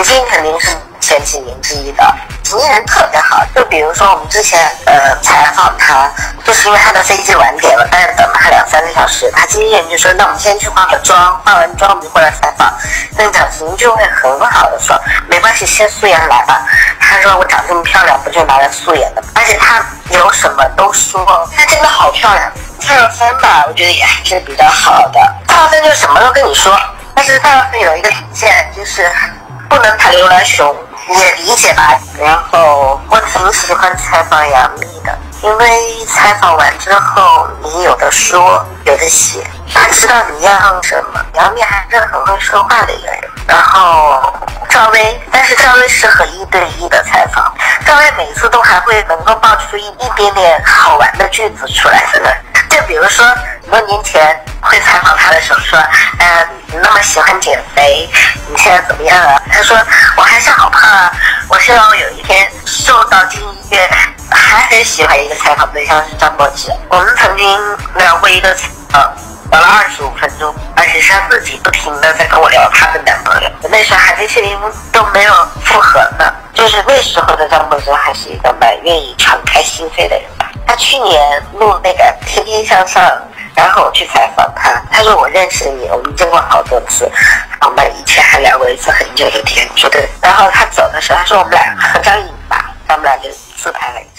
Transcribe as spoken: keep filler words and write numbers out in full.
星肯定是前几名之一的，经纪人特别好。就比如说我们之前呃采访他，就是因为他的飞机晚点了，但是等了他两三个小时，他经纪人就说那我们先去化个妆，化完妆我们就过来采访。那蒋勤就会很好的说没关系，先素颜来吧。他说我长这么漂亮，不就拿来素颜的？而且他有什么都说，她真的好漂亮。蔡少芬吧，我觉得也还是比较好的。蔡少芬就什么都跟你说，但是蔡少芬有一个底线，就是不能谈刘銮雄，你也理解吧？然后我挺喜欢采访杨幂的，因为采访完之后你有的说有的写，他知道你要什么。杨幂还是很会说话的一个人。然后赵薇，但是赵薇适合一对一的采访，赵薇每次都还会能够爆出一一点点好玩的句子出来，真的。就比如说很多年前会采访他的时候说，呃，你那么喜欢减肥，你现在怎么样啊？他说我还是好胖啊，我希望我有一天瘦到进医院。还很喜欢一个采访对象是张柏芝，我们曾经聊过一个采访，聊了二十五分钟，而且是她自己不停的在跟我聊她的男朋友。那时候还没确定都没有复合呢，就是那时候的张柏芝还是一个蛮愿意敞开心扉的人吧。她去年录那个《天天向上》，然后我去采访她，她说我认识你，我们见过好多次，我们以前还聊过一次很久的天，说对。然后她走的时候，她说我们俩合张影吧，他们俩就自拍了。